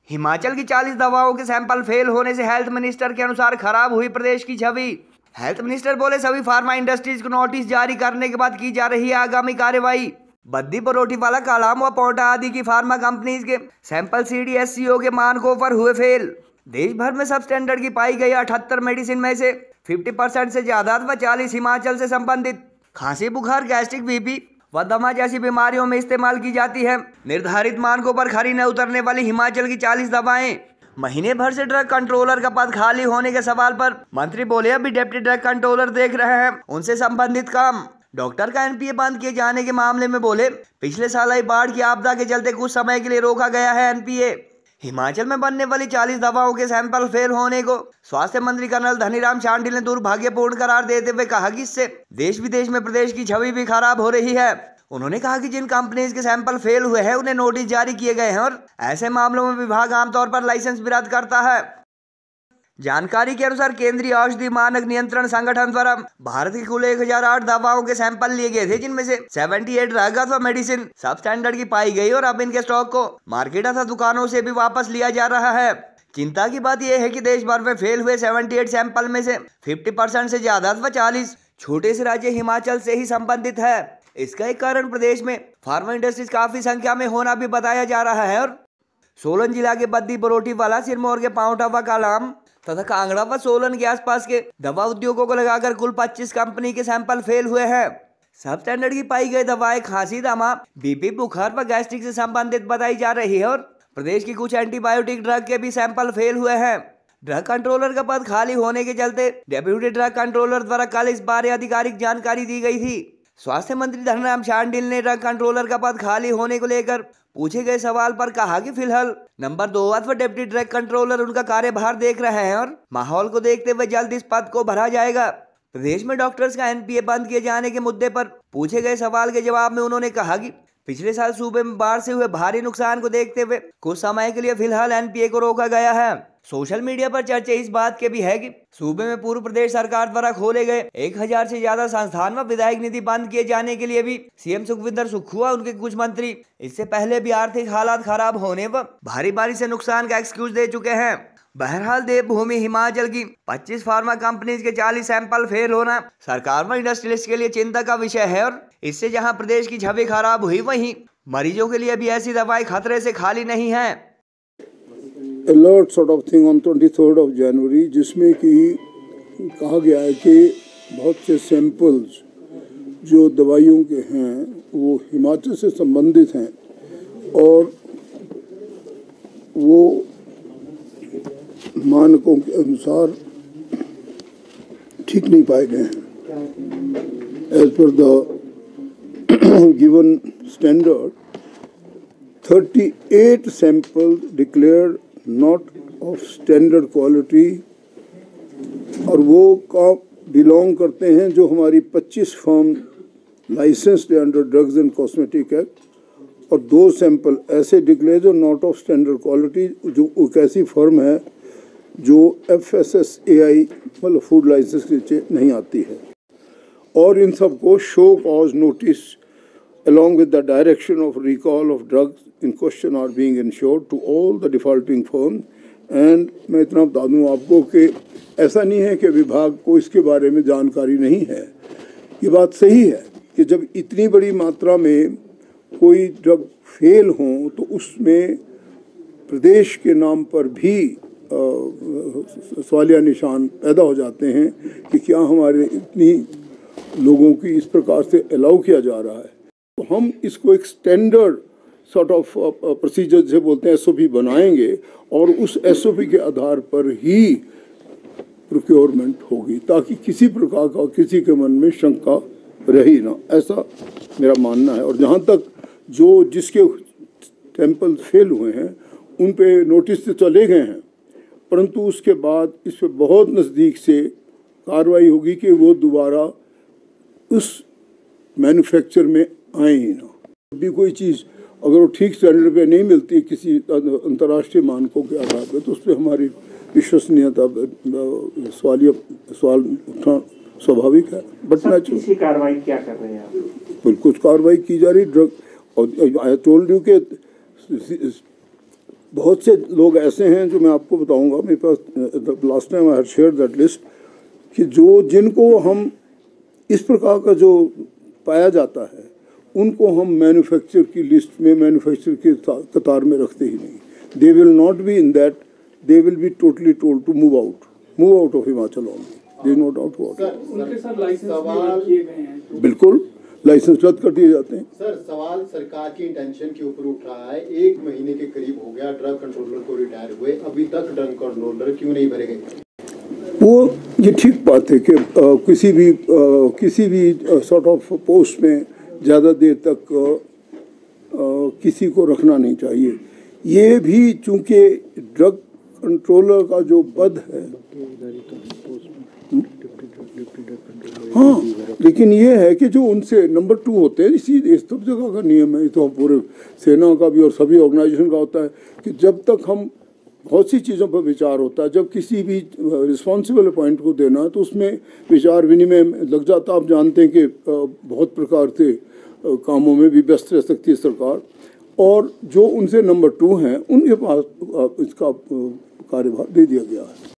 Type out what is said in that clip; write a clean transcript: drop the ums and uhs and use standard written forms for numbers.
हिमाचल की 40 दवाओं के सैंपल फेल होने से हेल्थ मिनिस्टर के अनुसार खराब हुई प्रदेश की छवि। हेल्थ मिनिस्टर बोले सभी फार्मा इंडस्ट्रीज को नोटिस जारी करने के बाद की जा रही है आगामी कार्रवाई। बद्दी बरोटीवाला, कालाम व पोटा आदि की फार्मा कंपनीज के सैंपल CDSCO के मानकों पर हुए फेल। देश भर में सब स्टैंडर्ड की पाई गई 78 मेडिसिन में से 50% से ज्यादा व 40 हिमाचल से संबंधित खांसी, बुखार, गैस्ट्रिक, BP व दमा जैसी बीमारियों में इस्तेमाल की जाती है। निर्धारित मानकों पर खरी न उतरने वाली हिमाचल की 40 दवाएं। महीने भर से ड्रग कंट्रोलर का पद खाली होने के सवाल पर मंत्री बोले अभी डिप्टी ड्रग कंट्रोलर देख रहे हैं उनसे संबंधित काम। डॉक्टर का NPA बंद किए जाने के मामले में बोले पिछले साल आई बाढ़ की आपदा के चलते कुछ समय के लिए रोका गया है NPA। हिमाचल में बनने वाली 40 दवाओं के सैंपल फेल होने को स्वास्थ्य मंत्री कर्नल धनीराम शांडिल ने दुर्भाग्यपूर्ण करार देते हुए कहा कि इससे देश विदेश में प्रदेश की छवि भी खराब हो रही है। उन्होंने कहा कि जिन कंपनीज के सैंपल फेल हुए हैं उन्हें नोटिस जारी किए गए हैं और ऐसे मामलों में विभाग आमतौर पर लाइसेंस भी रद्द करता है। जानकारी के अनुसार केंद्रीय औषधि मानक नियंत्रण संगठन द्वारा भारत की कुल 1008 दवाओं के सैंपल लिए गए थे, जिनमें से 78 ड्रग अथवा मेडिसिन सब स्टैंडर्ड की पाई गई और अब इनके स्टॉक को मार्केट अथवा दुकानों से भी वापस लिया जा रहा है। चिंता की बात यह है कि देश भर में फेल हुए 78 सैंपल में से 50% से ज्यादा अथवा 40 छोटे से राज्य हिमाचल से ही संबंधित है। इसका एक कारण प्रदेश में फार्मा इंडस्ट्रीज काफी संख्या में होना भी बताया जा रहा है और सोलन जिला के बद्दी बरोटीवाला, सिरमौर के पांवटा व कालाम तथा कांगड़ा व सोलन के आसपास के दवा उद्योगों को लगाकर कुल 25 कंपनी के सैंपल फेल हुए हैं। सब स्टैंडर्ड की पाई गई दवाएं खांसी, दमा, BP, बुखार व गैस्ट्रिक से संबंधित बताई जा रही है और प्रदेश की कुछ एंटीबायोटिक ड्रग के भी सैंपल फेल हुए हैं। ड्रग कंट्रोलर का पद खाली होने के चलते डेप्यूटी ड्रग कंट्रोलर द्वारा कल इस बारे आधिकारिक जानकारी दी गई थी। स्वास्थ्य मंत्री धनीराम शांडिल ने ड्रग कंट्रोलर का पद खाली होने को लेकर पूछे गए सवाल पर कहा कि फिलहाल नंबर 2 अथवा डिप्टी ड्रग कंट्रोलर उनका कार्यभार देख रहे हैं और माहौल को देखते हुए जल्द इस पद को भरा जाएगा। प्रदेश में डॉक्टर्स का NPA बंद किए जाने के मुद्दे पर पूछे गए सवाल के जवाब में उन्होंने कहा कि पिछले साल सूबे में बाढ़ से हुए भारी नुकसान को देखते हुए कुछ समय के लिए फिलहाल NPA को रोका गया है। सोशल मीडिया पर चर्चा इस बात के भी है कि सूबे में पूर्व प्रदेश सरकार द्वारा खोले गए 1000 से ज्यादा संस्थान व विधायक निधि बंद किए जाने के लिए भी CM सुखविंदर सुक्खू उनके कुछ मंत्री इससे पहले भी आर्थिक हालात खराब होने व भारी बारिश से नुकसान का एक्सक्यूज दे चुके हैं। बहरहाल देवभूमि हिमाचल की 25 फार्मा कंपनीज के 40 सैंपल फेल होना सरकार व इंडस्ट्रियलिस्ट के लिए चिंता का विषय है और इससे जहां प्रदेश की छवि खराब हुई वहीं मरीजों के लिए भी ऐसी दवाएं खतरे से खाली नहीं है। Alert sort of thing on 23rd of January, जिसमें कि कहा गया है कि बहुत से सैंपल्स जो दवाइयों के हैं वो हिमाचल से संबंधित हैं और वो मानकों के अनुसार ठीक नहीं पाए गए हैं। As per the given standard 38 samples declared not of standard quality और वो का बिलोंग करते हैं जो हमारी 25 firm licensed under drugs and cosmetic act और 2 सैंपल ऐसे डिक्लेयर जो नॉट ऑफ स्टैंडर्ड क्वालिटी, जो एक ऐसी फर्म है जो FSSAI मतलब फूड लाइसेंस के नीचे नहीं आती है। और इन सबको show cause notice along with the direction of recall of drugs in question are being ensured to all the defaulting firms and मैं इतना बता दूँ आपको कि ऐसा नहीं है कि विभाग को इसके बारे में जानकारी नहीं है। ये बात सही है कि जब इतनी बड़ी मात्रा में कोई ड्रग फेल हो तो उसमें प्रदेश के नाम पर भी सवालिया निशान पैदा हो जाते हैं कि क्या हमारे इतनी लोगों की इस प्रकार से अलाउ किया जा रहा है। तो हम इसको एक स्टैंडर्ड सॉर्ट ऑफ प्रोसीजर से बोलते हैं SOP बनाएंगे और उस SOP के आधार पर ही प्रोक्योरमेंट होगी ताकि किसी प्रकार का किसी के मन में शंका रही ना, ऐसा मेरा मानना है। और जहाँ तक जो जिसके सैंपल फेल हुए हैं उन पे नोटिस तो चले गए हैं, परंतु उसके बाद इस पर बहुत नज़दीक से कार्रवाई होगी कि वो दोबारा उस मैन्युफैक्चर में आए ही ना। भी कोई चीज़ अगर वो ठीक स्टैंडर्ड पे नहीं मिलती किसी अंतर्राष्ट्रीय मानकों के आधार पर तो उस पर हमारी विश्वसनीयता सवाल उठना स्वाभाविक है। बट किसी कार्रवाई क्या कर रहे हैं आप? कुछ कार्रवाई की जा रही ड्रग और आई टोल्ड यू के बहुत से लोग ऐसे हैं जो मैं आपको बताऊंगा, मेरे पास last time I had shared that list, कि जिनको हम इस प्रकार का जो पाया जाता है उनको हम मैन्युफैक्चर की लिस्ट में, मैन्युफैक्चर के कतार में रखते ही नहीं। They will not be in that, they will be totally told to move out of Himachal only, there is no doubt about it. उनके साथ लाइसेंस भी रद्द किए गए हैं। बिल्कुल, लाइसेंस रद्द कर दिए जाते हैं। सर, सवाल सरकार की इंटेंशन के ऊपर उठ रहा है। 1 महीने के करीब हो गया ड्रग कंट्रोलर को रिटायर हुए, अभी तक ड्रग कंट्रोलर क्यों नहीं भरे गए? वो ये ठीक बात है कि किसी भी सॉर्ट ऑफ पोस्ट में ज़्यादा देर तक किसी को रखना नहीं चाहिए। ये भी चूंकि ड्रग कंट्रोलर का जो पद है, हाँ, लेकिन ये है कि जो उनसे नंबर 2 होते हैं, इस सब जगह का नियम है, ये तो पूरे सेना का भी और सभी ऑर्गेनाइजेशन का होता है कि जब तक हम बहुत सी चीज़ों पर विचार होता है, जब किसी भी रिस्पॉन्सिबल पॉइंट को देना तो उसमें विचार विनिमय लग जाता। आप जानते हैं कि बहुत प्रकार से कामों में भी व्यस्त रह सकती है सरकार, और जो उनसे नंबर 2 हैं उनके पास इसका कार्यभार दे दिया गया है।